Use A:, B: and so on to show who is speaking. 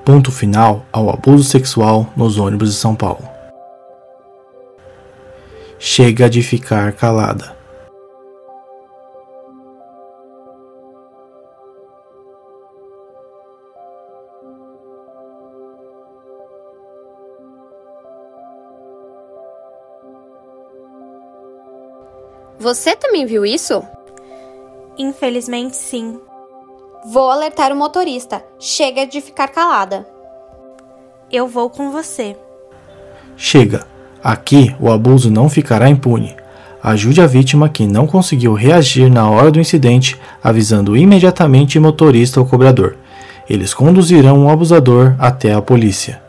A: Ponto final ao abuso sexual nos ônibus de São Paulo. Chega de ficar calada.
B: Você também viu isso?
C: Infelizmente, sim.
B: Vou alertar o motorista. Chega de ficar calada.
C: Eu vou com você.
A: Chega. Aqui o abuso não ficará impune. Ajude a vítima que não conseguiu reagir na hora do incidente, avisando imediatamente o motorista ou cobrador. Eles conduzirão o abusador até a polícia.